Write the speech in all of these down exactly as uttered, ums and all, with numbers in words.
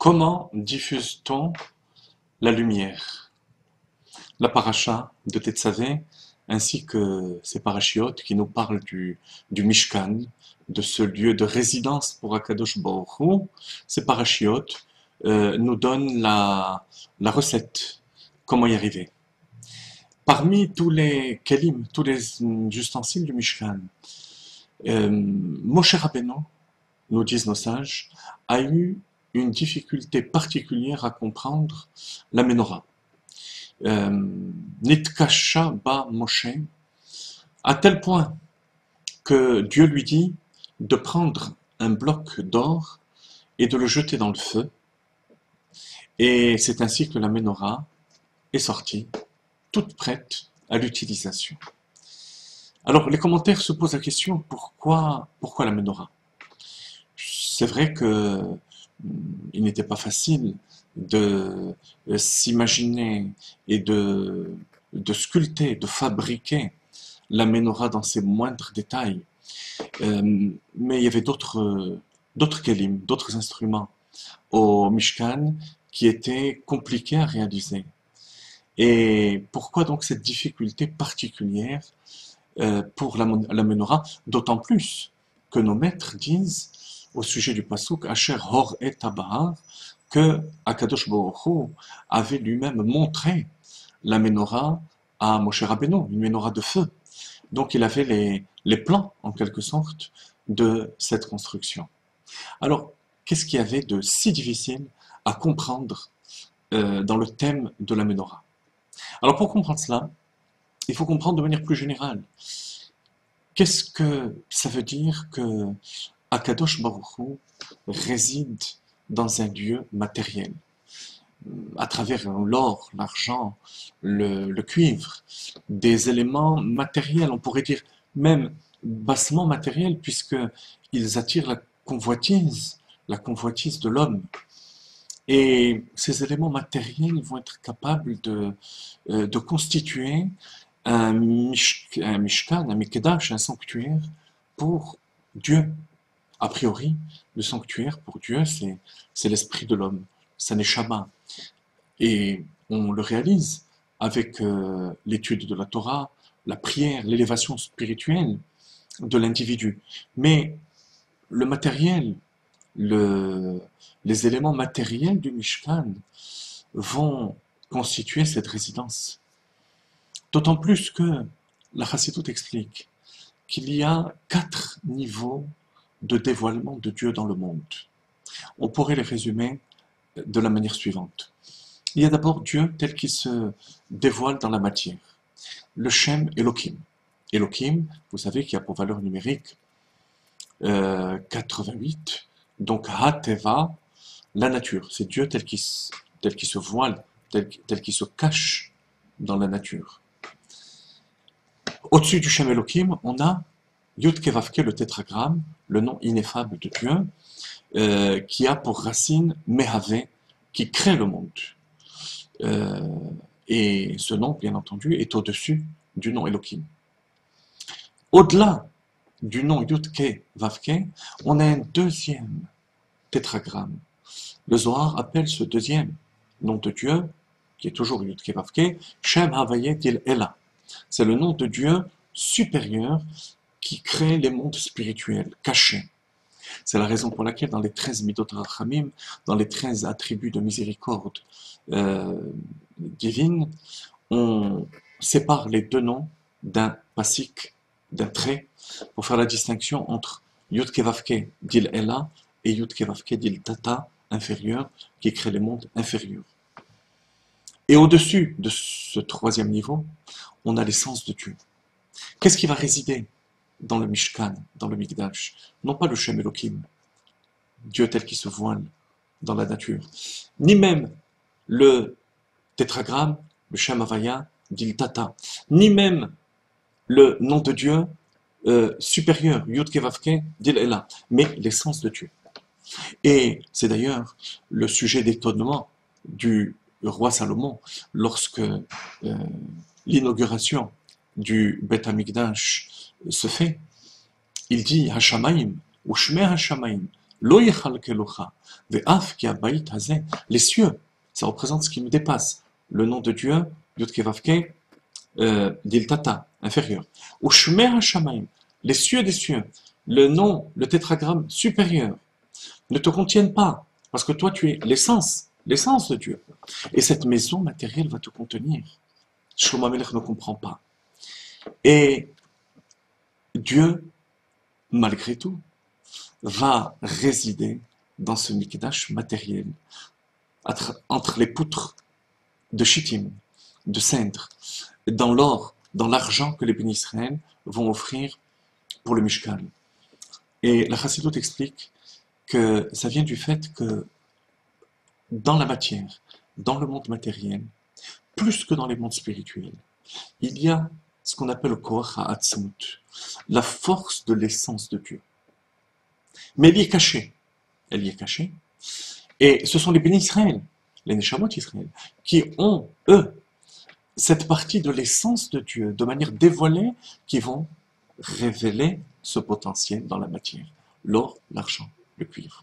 Comment diffuse-t-on la lumière? La paracha de Tetsave, ainsi que ces parachiotes qui nous parlent du, du Mishkan, de ce lieu de résidence pour Akadosh Baruch Hu, ces parachiotes euh, nous donnent la, la recette, comment y arriver. Parmi tous les kelim, tous les ustensiles du Mishkan, euh, Moshe Rabbeinu, nous disent nos sages, a eu une difficulté particulière à comprendre la menorah. Nitkasha ba Moshe, à tel point que Dieu lui dit de prendre un bloc d'or et de le jeter dans le feu. Et c'est ainsi que la menorah est sortie, toute prête à l'utilisation. Alors les commentaires se posent la question, pourquoi, pourquoi la menorah? C'est vrai que il n'était pas facile de s'imaginer et de, de sculpter, de fabriquer la menorah dans ses moindres détails. Euh, mais il y avait d'autres d'autres kelim, d'autres instruments au Mishkan qui étaient compliqués à réaliser. Et pourquoi donc cette difficulté particulière euh, pour la, la menorah, d'autant plus que nos maîtres disent au sujet du pasuk Asher Hor et Tabahar que Akadosh Baruch Hu avait lui-même montré la menorah à Moshe Rabbeinu, une menorah de feu. Donc il avait les, les plans, en quelque sorte, de cette construction. Alors, qu'est-ce qu'il y avait de si difficile à comprendre euh, dans le thème de la menorah? Alors pour comprendre cela, il faut comprendre de manière plus générale. Qu'est-ce que ça veut dire que Akadosh Baruch Hu réside dans un lieu matériel, à travers l'or, l'argent, le, le cuivre, des éléments matériels, on pourrait dire même bassement matériels, puisqu'ils attirent la convoitise, la convoitise de l'homme. Et ces éléments matériels vont être capables de, de constituer un, mish, un mishkan, un mikedash, un sanctuaire pour Dieu. A priori, le sanctuaire pour Dieu, c'est l'esprit de l'homme, sa neshama. Et on le réalise avec euh, l'étude de la Torah, la prière, l'élévation spirituelle de l'individu. Mais le matériel, le, les éléments matériels du Mishkan vont constituer cette résidence. D'autant plus que la Chassidoute explique qu'il y a quatre niveaux de dévoilement de Dieu dans le monde. On pourrait les résumer de la manière suivante. Il y a d'abord Dieu tel qu'il se dévoile dans la matière. Le Shem Elohim. Elohim, vous savez qu'il y a pour valeur numérique euh, quatre-vingt-huit. Donc Ha-Teva, la nature. C'est Dieu tel qu'il tel qu'il se voile, tel, tel qu'il se cache dans la nature. Au-dessus du Shem Elohim, on a Yud Kevavke, le tétragramme, le nom ineffable de Dieu, euh, qui a pour racine Mehavé, qui crée le monde. Euh, et ce nom, bien entendu, est au-dessus du nom Elohim. Au-delà du nom Yud Kevavke, on a un deuxième tétragramme. Le Zohar appelle ce deuxième nom de Dieu, qui est toujours Yud Kevavke, Shem Havaye Dil Ela. C'est le nom de Dieu supérieur qui crée les mondes spirituels, cachés. C'est la raison pour laquelle dans les treize Midot Rachamim, dans les treize attributs de miséricorde euh, divine, on sépare les deux noms d'un pasik, d'un trait, pour faire la distinction entre Yud Kevavke Dil Ela et Yud Kevavke Dil Tata, inférieur, qui crée les mondes inférieurs. Et au-dessus de ce troisième niveau, on a l'essence de Dieu. Qu'est-ce qui va résider dans le Mishkan, dans le Mikdash? Non pas le Shem Elohim, Dieu tel qu'il se voile dans la nature, ni même le tétragramme, le Shem Havaya, Dil Tata, ni même le nom de Dieu euh, supérieur, Yud Kevavke, Dil Ela, mais l'essence de Dieu. Et c'est d'ailleurs le sujet d'étonnement du roi Salomon lorsque euh, l'inauguration du Beth Amikdash se fait. Il dit Hashamaim, ou Shmer Hashamaim, Lo yechalkelucha, ve'af ki habayit hazeh. Les cieux, ça représente ce qui nous dépasse. Le nom de Dieu, Yud Kei Vav Kei, euh, Diltata, inférieur. Ou Shmei HaShamayim, les cieux des cieux, le nom, le tétragramme supérieur, ne te contiennent pas, parce que toi tu es l'essence, l'essence de Dieu. Et cette maison matérielle va te contenir. Shlomo HaMelech ne comprend pas. Et Dieu, malgré tout, va résider dans ce mikdash matériel, entre les poutres de chittim, de cendre, dans l'or, dans l'argent que les bénis Israël vont offrir pour le Mishkan. Et la Chassidoute explique que ça vient du fait que dans la matière, dans le monde matériel, plus que dans les mondes spirituels, il y a ce qu'on appelle le Koach HaAtzmut, la force de l'essence de Dieu. Mais elle y est cachée. Elle y est cachée. Et ce sont les bénis Israël, les Neshamot Israël, qui ont, eux, cette partie de l'essence de Dieu, de manière dévoilée, qui vont révéler ce potentiel dans la matière. L'or, l'argent, le cuivre.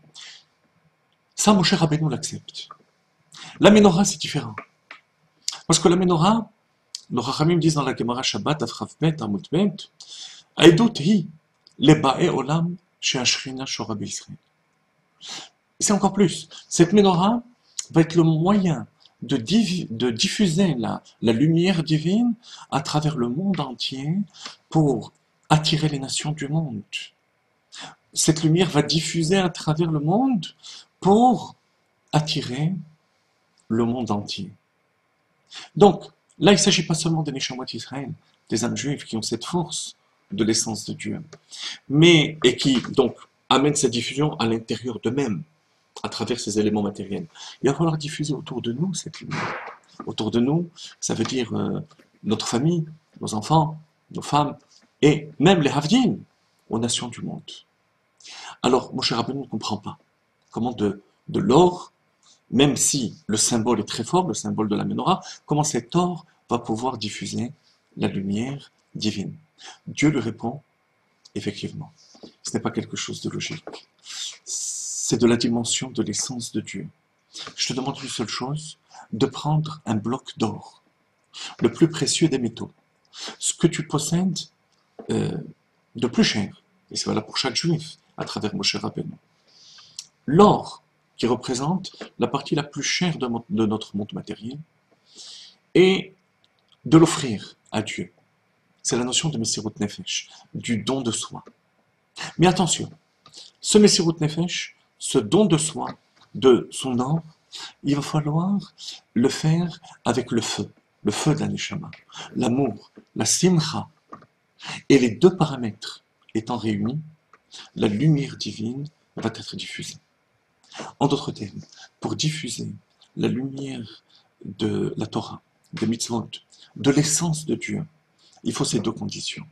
Ça, Moshe Rabbeinu l'accepte. La Ménorah, c'est différent. Parce que la Ménorah, nos Chachamim disent dans la Gemara Shabbat, Afrav Bet, Amud Bet, Aïdout hi, lebae olam, she'ashrina shora b'Israël. C'est encore plus. Cette Ménorah va être le moyen de, div de diffuser la, la lumière divine à travers le monde entier pour attirer les nations du monde. Cette lumière va diffuser à travers le monde pour attirer le monde entier. Donc, là, il ne s'agit pas seulement des Neshamot Israël, des âmes juives qui ont cette force de l'essence de Dieu, mais, et qui, donc, amènent cette diffusion à l'intérieur d'eux-mêmes, à travers ces éléments matériels. Il va falloir diffuser autour de nous cette lumière. Autour de nous, ça veut dire euh, notre famille, nos enfants, nos femmes, et même les Havdim, aux nations du monde. Alors, Moshe Rabbeinu ne comprend pas comment de, de l'or, même si le symbole est très fort, le symbole de la Ménorah, comment cet or va pouvoir diffuser la lumière divine. Dieu lui répond, effectivement, ce n'est pas quelque chose de logique. C'est de la dimension de l'essence de Dieu. Je te demande une seule chose, de prendre un bloc d'or, le plus précieux des métaux, ce que tu possèdes euh, de plus cher, et c'est valable pour chaque juif, à travers Moshe Rabbeinu. L'or, qui représente la partie la plus chère de, de notre monde matériel, et de l'offrir à Dieu. C'est la notion de Messirut Nefesh, du don de soi. Mais attention, ce Messirut Nefesh, ce don de soi, de son or, il va falloir le faire avec le feu, le feu de la Neshama, l'amour, la simcha. Et les deux paramètres étant réunis, la lumière divine va être diffusée. En d'autres termes, pour diffuser la lumière de la Torah, des mitzvot, de l'essence de Dieu, il faut ces deux conditions.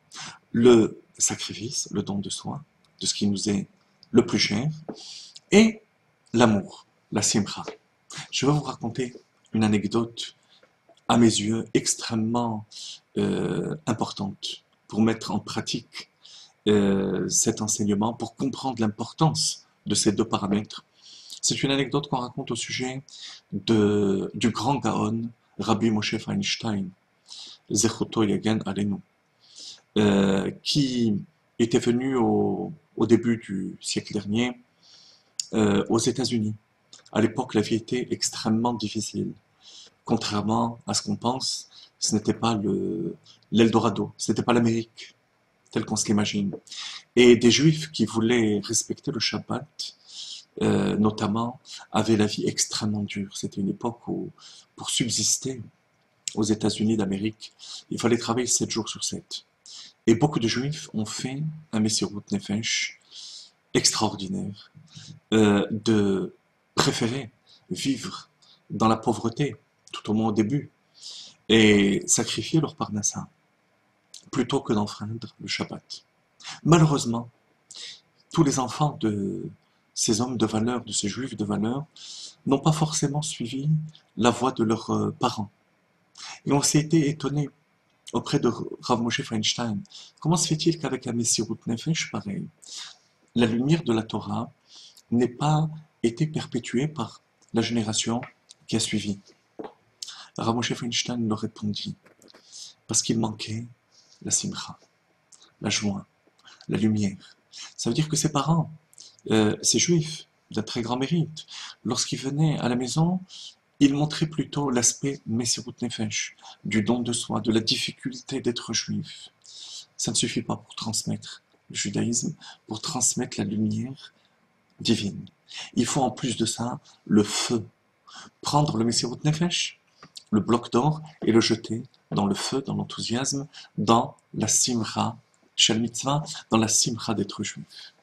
Le sacrifice, le don de soi, de ce qui nous est le plus cher, et l'amour, la simcha. Je vais vous raconter une anecdote, à mes yeux, extrêmement euh, importante pour mettre en pratique euh, cet enseignement, pour comprendre l'importance de ces deux paramètres. C'est une anecdote qu'on raconte au sujet de, du grand Gaon, Rabbi Moshe Feinstein, Zechoto Yagen Alenu, euh, qui était venu au, au début du siècle dernier euh, aux États-Unis. À l'époque, la vie était extrêmement difficile. Contrairement à ce qu'on pense, ce n'était pas le, l'Eldorado, ce n'était pas l'Amérique, telle qu'on se l'imagine. Et des Juifs qui voulaient respecter le Shabbat, euh, notamment, avaient la vie extrêmement dure. C'était une époque où, pour subsister aux États-Unis d'Amérique, il fallait travailler sept jours sur sept. Et beaucoup de Juifs ont fait un Messirut Nefesh extraordinaire, euh, de préférer vivre dans la pauvreté, tout au moins au début, et sacrifier leur parnassa, plutôt que d'enfreindre le Shabbat. Malheureusement, tous les enfants de ces hommes de valeur, de ces Juifs de valeur, n'ont pas forcément suivi la voie de leurs parents. Et on s'est été étonné auprès de Rav Moshe Feinstein. Comment se fait-il qu'avec un Messirut Nefesh pareil, la lumière de la Torah n'ait pas été perpétué par la génération qui a suivi. Rav Moshe Feinstein leur répondit, parce qu'il manquait la simcha, la joie, la lumière. Ça veut dire que ses parents, euh, ces juifs d'un très grand mérite, lorsqu'ils venaient à la maison, ils montraient plutôt l'aspect Messirut Nefesh, du don de soi, de la difficulté d'être juif. Ça ne suffit pas pour transmettre le judaïsme, pour transmettre la lumière divine. Il faut en plus de ça le feu. Prendre le Messirut Nefesh, le bloc d'or, et le jeter dans le feu, dans l'enthousiasme, dans la simcha shel mitzvah, dans la simcha d'être juif.